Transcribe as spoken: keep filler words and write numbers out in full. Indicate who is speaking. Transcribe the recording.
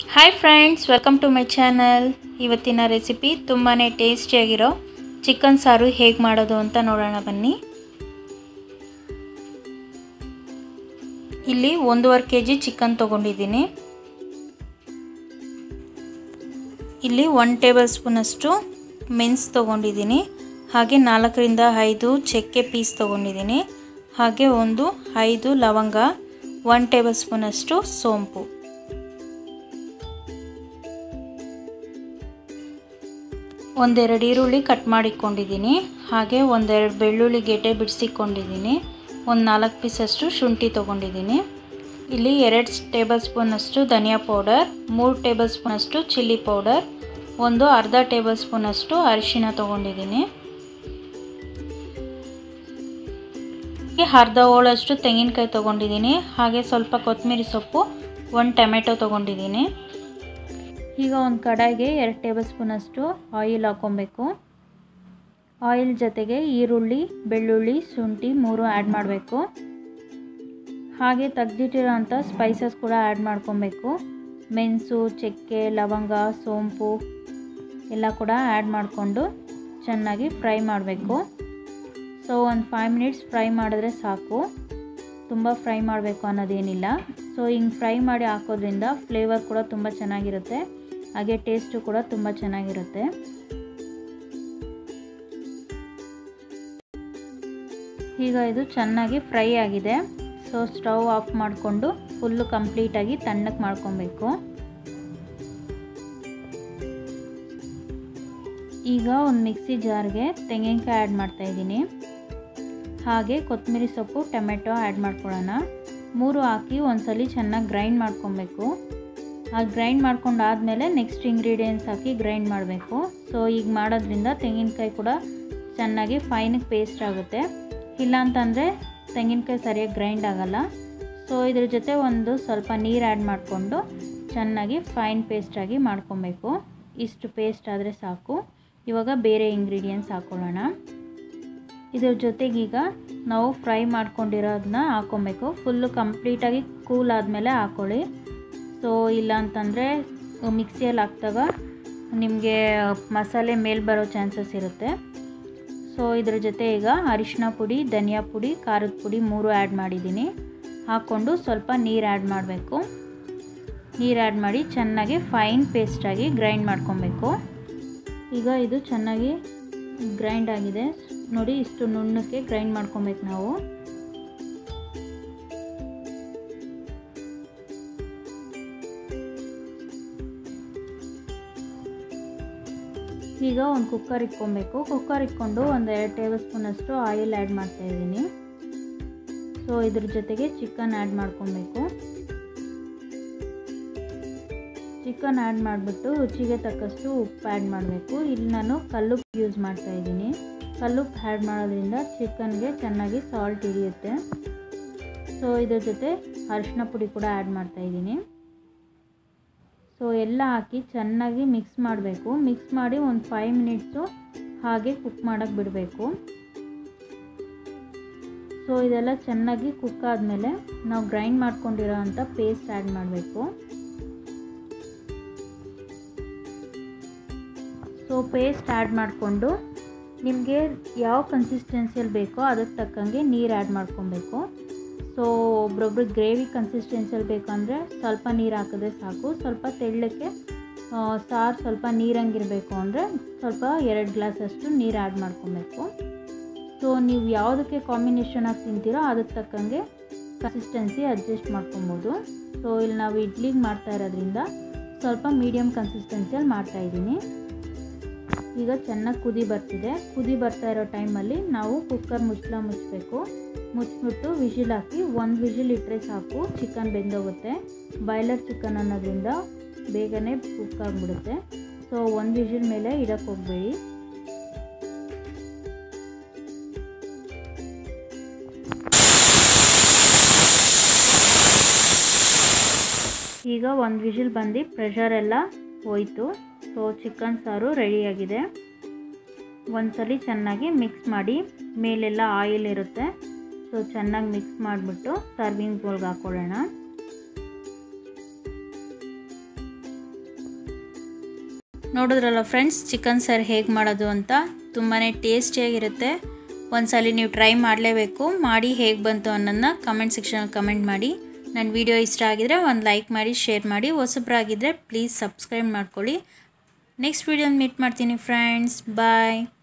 Speaker 1: Hi friends, welcome to my channel. ಇವತ್ತಿನ recipe ತುಂಬಾ ಟೇಸ್ಟಿಯಾಗಿರೋ ಚಿಕನ್ ಸಾರು ಹೇಗೆ ಮಾಡೋದು ಅಂತ ನೋಡೋಣ ಬನ್ನಿ. ಇಲ್ಲಿ ಒಂದೂವರೆ ಕೆ ಜಿ ಚಿಕನ್ ತೊಗೊಂಡಿದ್ದೀನಿ. ಇಲ್ಲಿ ಒನ್ ಟೇಬಲ್ ಸ್ಪೂನಷ್ಟು ಮೆಣಸು ತೊಗೊಂಡಿದ್ದೀನಿ. ಹಾಗೆ ನಾಲ್ಕರಿಂದ ಐದು ಚಕ್ಕೆ ಪೀಸ್ ತೊಗೊಂಡಿದ್ದೀನಿ. ಹಾಗೆ ಒಂದು ಐದು ಲವಂಗ, ಒನ್ ಟೇಬಲ್ ಸ್ಪೂನಷ್ಟು ಸೋಂಪು. ಒಂದೆರಡು ಈರುಳ್ಳಿ ಕಟ್ ಮಾಡಿಕೊಂಡಿದ್ದೀನಿ. ಹಾಗೆ ಒಂದೆರಡು ಬೆಳ್ಳುಳ್ಳಿ ಗೆಡ್ಡೆ ಬಿಡಿಸಿಕೊಂಡಿದ್ದೀನಿ. ಒಂದು ನಾಲ್ಕು ಪೀಸಷ್ಟು ಶುಂಠಿ ತೊಗೊಂಡಿದ್ದೀನಿ. ಇಲ್ಲಿ ಎರಡು ಟೇಬಲ್ ಸ್ಪೂನಷ್ಟು ಧನಿಯಾ ಪೌಡರ್, ಮೂರು ಟೇಬಲ್ ಸ್ಪೂನಷ್ಟು ಚಿಲ್ಲಿ ಪೌಡರ್, ಒಂದು ಅರ್ಧ ಟೇಬಲ್ ಸ್ಪೂನಷ್ಟು ಅರಿಶಿನ ತೊಗೊಂಡಿದ್ದೀನಿ. ಅರ್ಧ ಹೋಳಷ್ಟು ತೆಂಗಿನಕಾಯಿ ತೊಗೊಂಡಿದ್ದೀನಿ. ಹಾಗೆ ಸ್ವಲ್ಪ ಕೊತ್ತಂಬರಿ ಸೊಪ್ಪು, ಒಂದು ಟೊಮೆಟೊ ತೊಗೊಂಡಿದ್ದೀನಿ. ಈಗ ಒಂದು ಕಡಾಯಿಗೆ ಎರಡು ಟೇಬಲ್ ಸ್ಪೂನಷ್ಟು ಆಯಿಲ್ ಹಾಕ್ಕೊಬೇಕು. ಆಯಿಲ್ ಜೊತೆಗೆ ಈರುಳ್ಳಿ, ಬೆಳ್ಳುಳ್ಳಿ, ಶುಂಠಿ ಮೂರು ಆ್ಯಡ್ ಮಾಡಬೇಕು. ಹಾಗೆ ತೆಗೆದಿಟ್ಟಿರೋ ಅಂಥ ಸ್ಪೈಸಸ್ ಕೂಡ ಆ್ಯಡ್ ಮಾಡ್ಕೊಬೇಕು. ಮೆಣಸು, ಚಕ್ಕೆ, ಲವಂಗ, ಸೋಂಪು ಎಲ್ಲ ಕೂಡ ಆ್ಯಡ್ ಮಾಡಿಕೊಂಡು ಚೆನ್ನಾಗಿ ಫ್ರೈ ಮಾಡಬೇಕು. ಸೊ ಒಂದು ಫೈವ್ ಮಿನಿಟ್ಸ್ ಫ್ರೈ ಮಾಡಿದ್ರೆ ಸಾಕು, ತುಂಬ ಫ್ರೈ ಮಾಡಬೇಕು ಅನ್ನೋದೇನಿಲ್ಲ. ಸೊ ಹಿಂಗೆ ಫ್ರೈ ಮಾಡಿ ಹಾಕೋದ್ರಿಂದ ಫ್ಲೇವರ್ ಕೂಡ ತುಂಬ ಚೆನ್ನಾಗಿರುತ್ತೆ. ಹಾಗೆ ಟೇಸ್ಟು ಕೂಡ ತುಂಬ ಚೆನ್ನಾಗಿರುತ್ತೆ. ಈಗ ಇದು ಚೆನ್ನಾಗಿ ಫ್ರೈ ಆಗಿದೆ. ಸೊ ಸ್ಟವ್ ಆಫ್ ಮಾಡಿಕೊಂಡು ಫುಲ್ಲು ಕಂಪ್ಲೀಟಾಗಿ ತಣ್ಣಗೆ ಮಾಡ್ಕೊಬೇಕು. ಈಗ ಒಂದು ಮಿಕ್ಸಿ ಜಾರ್ಗೆ ತೆಂಗಿನಕಾಯಿ ಆ್ಯಡ್ ಮಾಡ್ತಾಯಿದ್ದೀನಿ. ಹಾಗೆ ಕೊತ್ತಂಬರಿ ಸೊಪ್ಪು, ಟೊಮೆಟೊ ಆ್ಯಡ್ ಮಾಡ್ಕೊಳ್ಳೋಣ. ಮೂರು ಹಾಕಿ ಒಂದ್ಸಲಿ ಚೆನ್ನಾಗಿ ಗ್ರೈಂಡ್ ಮಾಡ್ಕೊಬೇಕು. ಆ ಗ್ರೈಂಡ್ ಮಾಡ್ಕೊಂಡಾದಮೇಲೆ ನೆಕ್ಸ್ಟ್ ಇಂಗ್ರೀಡಿಯೆಂಟ್ಸ್ ಹಾಕಿ ಗ್ರೈಂಡ್ ಮಾಡಬೇಕು. ಸೊ ಈಗ ಮಾಡೋದ್ರಿಂದ ತೆಂಗಿನಕಾಯಿ ಕೂಡ ಚೆನ್ನಾಗಿ ಫೈನಿಗೆ ಪೇಸ್ಟ್ ಆಗುತ್ತೆ. ಇಲ್ಲಾಂತಂದರೆ ತೆಂಗಿನಕಾಯಿ ಸರಿಯಾಗಿ ಗ್ರೈಂಡ್ ಆಗೋಲ್ಲ. ಸೊ ಇದ್ರ ಜೊತೆ ಒಂದು ಸ್ವಲ್ಪ ನೀರು ಆ್ಯಡ್ ಮಾಡಿಕೊಂಡು ಚೆನ್ನಾಗಿ ಫೈನ್ ಪೇಸ್ಟಾಗಿ ಮಾಡ್ಕೊಬೇಕು. ಇಷ್ಟು ಪೇಸ್ಟ್ ಆದರೆ ಸಾಕು. ಇವಾಗ ಬೇರೆ ಇಂಗ್ರೀಡಿಯೆಂಟ್ಸ್ ಹಾಕ್ಕೊಳ್ಳೋಣ. ಇದ್ರ ಜೊತೆಗೀಗ ನಾವು ಫ್ರೈ ಮಾಡ್ಕೊಂಡಿರೋದನ್ನ ಹಾಕ್ಕೊಬೇಕು. ಫುಲ್ಲು ಕಂಪ್ಲೀಟಾಗಿ ಕೂಲ್ ಆದಮೇಲೆ ಹಾಕ್ಕೊಳ್ಳಿ. ಸೊ ಇಲ್ಲ ಅಂತಂದರೆ ಮಿಕ್ಸಿಯಲ್ಲಿ ಹಾಕಿದಾಗ ನಿಮಗೆ ಮಸಾಲೆ ಮೇಲೆ ಬರೋ ಚಾನ್ಸಸ್ ಇರುತ್ತೆ. ಸೊ ಇದ್ರ ಜೊತೆ ಈಗ ಅರಿಶಿನ ಪುಡಿ, ಧನಿಯಾ ಪುಡಿ, ಖಾರದ ಪುಡಿ ಮೂರು ಆ್ಯಡ್ ಮಾಡಿದ್ದೀನಿ. ಹಾಕ್ಕೊಂಡು ಸ್ವಲ್ಪ ನೀರು ಆ್ಯಡ್ ಮಾಡಬೇಕು. ನೀರು ಆ್ಯಡ್ ಮಾಡಿ ಚೆನ್ನಾಗಿ ಫೈನ್ ಪೇಸ್ಟಾಗಿ ಗ್ರೈಂಡ್ ಮಾಡ್ಕೊಬೇಕು. ಈಗ ಇದು ಚೆನ್ನಾಗಿ ಗ್ರೈಂಡ್ ಆಗಿದೆ ನೋಡಿ. ಇಷ್ಟು ನುಣ್ಣಕ್ಕೆ ಗ್ರೈಂಡ್ ಮಾಡ್ಕೊಬೇಕು ನಾವು. ಈಗ ಒಂದು ಕುಕ್ಕರ್ ಇಟ್ಕೊಬೇಕು. ಕುಕ್ಕರ್ ಇಟ್ಕೊಂಡು ಒಂದು ಎರಡು ಟೇಬಲ್ ಸ್ಪೂನಷ್ಟು ಆಯಿಲ್ ಆ್ಯಡ್ ಮಾಡ್ತಾಯಿದ್ದೀನಿ. ಸೊ ಇದ್ರ ಜೊತೆಗೆ ಚಿಕನ್ ಆ್ಯಡ್ ಮಾಡ್ಕೊಬೇಕು. ಚಿಕನ್ ಆ್ಯಡ್ ಮಾಡಿಬಿಟ್ಟು ರುಚಿಗೆ ತಕ್ಕಷ್ಟು ಉಪ್ಪು ಆ್ಯಡ್ ಮಾಡಬೇಕು. ಇಲ್ಲಿ ನಾನು ಕಲ್ಲುಪ್ಪು ಯೂಸ್ ಮಾಡ್ತಾಯಿದ್ದೀನಿ. ಕಲ್ಲುಪ್ಪು ಆ್ಯಡ್ ಮಾಡೋದ್ರಿಂದ ಚಿಕನ್ಗೆ ಚೆನ್ನಾಗಿ ಸಾಲ್ಟ್ ಹಿಡಿಯುತ್ತೆ. ಸೊ ಇದ್ರ ಜೊತೆ ಅರಿಶಿನ ಪುಡಿ ಕೂಡ ಆ್ಯಡ್ ಮಾಡ್ತಾಯಿದ್ದೀನಿ. ಸೊ ಎಲ್ಲ ಹಾಕಿ ಚೆನ್ನಾಗಿ ಮಿಕ್ಸ್ ಮಾಡಬೇಕು. ಮಿಕ್ಸ್ ಮಾಡಿ ಒಂದು ಫೈವ್ ಮಿನಿಟ್ಸು ಹಾಗೆ ಕುಕ್ ಮಾಡೋಕ್ಕೆ ಬಿಡಬೇಕು. ಸೊ ಇದೆಲ್ಲ ಚೆನ್ನಾಗಿ ಕುಕ್ ಆದಮೇಲೆ ನಾವು ಗ್ರೈಂಡ್ ಮಾಡ್ಕೊಂಡಿರೋ ಅಂಥ ಪೇಸ್ಟ್ ಆ್ಯಡ್ ಮಾಡಬೇಕು. ಸೊ ಪೇಸ್ಟ್ ಆ್ಯಡ್ ಮಾಡಿಕೊಂಡು ನಿಮಗೆ ಯಾವ ಕನ್ಸಿಸ್ಟೆನ್ಸಿಯಲ್ಲಿ ಬೇಕೋ ಅದಕ್ಕೆ ತಕ್ಕಂಗೆ ನೀರು ಆ್ಯಡ್ ಮಾಡ್ಕೊಬೇಕು. ಸೊ ಒಬ್ರೊಬ್ರು ಗ್ರೇವಿ ಕನ್ಸಿಸ್ಟೆನ್ಸಿಯಲ್ಲಿ ಬೇಕಂದರೆ ಸ್ವಲ್ಪ ನೀರು ಹಾಕಿದ್ರೆ ಸಾಕು. ಸ್ವಲ್ಪ ತೆಳ್ಳಕ್ಕೆ ಸಾರು ಸ್ವಲ್ಪ ನೀರಂಗಿರಬೇಕು ಅಂದರೆ ಸ್ವಲ್ಪ ಎರಡು ಗ್ಲಾಸಷ್ಟು ನೀರು ಆ್ಯಡ್ ಮಾಡ್ಕೊಬೇಕು. ಸೊ ನೀವು ಯಾವುದಕ್ಕೆ ಕಾಂಬಿನೇಷನಾಗಿ ತಿಂತೀರೋ ಅದಕ್ಕೆ ತಕ್ಕಂಗೆ ಕನ್ಸಿಸ್ಟೆನ್ಸಿ ಅಡ್ಜಸ್ಟ್ ಮಾಡ್ಕೊಬೋದು. ಸೊ ಇಲ್ಲಿ ನಾವು ಇಡ್ಲಿಗೆ ಮಾಡ್ತಾ ಇರೋದ್ರಿಂದ ಸ್ವಲ್ಪ ಮೀಡಿಯಮ್ ಕನ್ಸಿಸ್ಟೆನ್ಸಿಯಲ್ಲಿ ಮಾಡ್ತಾಯಿದ್ದೀನಿ. ಈಗ ಚೆನ್ನಾಗಿ ಕುದಿ ಬರ್ತಿದೆ. ಕುದಿ ಬರ್ತಾ ಇರೋ ಟೈಮಲ್ಲಿ ನಾವು ಕುಕ್ಕರ್ ಮುಚ್ಚಳ ಮುಚ್ಚಬೇಕು. ಮುಚ್ಚಿಬಿಟ್ಟು ವಿಜಿಲ್ ಹಾಕಿ ಒಂದು ವಿಜಿಲ್ ಇಟ್ಟರೆ ಸಾಕು, ಚಿಕನ್ ಬೆಂದೋಗುತ್ತೆ. ಬಾಯ್ಲರ್ ಚಿಕನ್ ಅನ್ನೋದ್ರಿಂದ ಬೇಗನೆ ಕುಕ್ ಆಗಿಬಿಡುತ್ತೆ. ಸೊ ಒಂದು ವಿಜಿಲ್ ಮೇಲೆ ಇಡಕ್ಕೆ ಹೋಗಬೇಡಿ. ಈಗ ಒಂದು ವಿಜಿಲ್ ಬಂದು ಪ್ರೆಷರ್ ಎಲ್ಲ ಹೋಯಿತು. ಸೊ ಚಿಕನ್ ಸಾರು ರೆಡಿಯಾಗಿದೆ. ಒಂದ್ಸಲಿ ಚೆನ್ನಾಗಿ ಮಿಕ್ಸ್ ಮಾಡಿ. ಮೇಲೆಲ್ಲ ಆಯಿಲ್ ಇರುತ್ತೆ. ಸೊ ಚೆನ್ನಾಗಿ ಮಿಕ್ಸ್ ಮಾಡಿಬಿಟ್ಟು ಸರ್ವಿಂಗ್ ಬೌಲ್ಗೆ ಹಾಕ್ಕೊಳ್ಳೋಣ. ನೋಡಿದ್ರಲ್ಲ ಫ್ರೆಂಡ್ಸ್, ಚಿಕನ್ ಸಾರು ಹೇಗೆ ಮಾಡೋದು ಅಂತ. ತುಂಬಾ ಟೇಸ್ಟಿಯಾಗಿರುತ್ತೆ. ಒಂದ್ಸಲಿ ನೀವು ಟ್ರೈ ಮಾಡಲೇಬೇಕು. ಮಾಡಿ ಹೇಗೆ ಬಂತು ಅನ್ನೋದನ್ನ ಕಮೆಂಟ್ ಸೆಕ್ಷನಲ್ಲಿ ಕಮೆಂಟ್ ಮಾಡಿ. ನನ್ನ ವಿಡಿಯೋ ಇಷ್ಟ ಆಗಿದರೆ ಒಂದು ಲೈಕ್ ಮಾಡಿ, ಶೇರ್ ಮಾಡಿ. ಹೊಸಬ್ರಾಗಿದ್ದರೆ ಪ್ಲೀಸ್ ಸಬ್ಸ್ಕ್ರೈಬ್ ಮಾಡ್ಕೊಳ್ಳಿ. ನೆಕ್ಸ್ಟ್ ವಿಡಿಯೋನ ಮೀಟ್ ಮಾಡ್ತೀನಿ ಫ್ರೆಂಡ್ಸ್. ಬಾಯ್.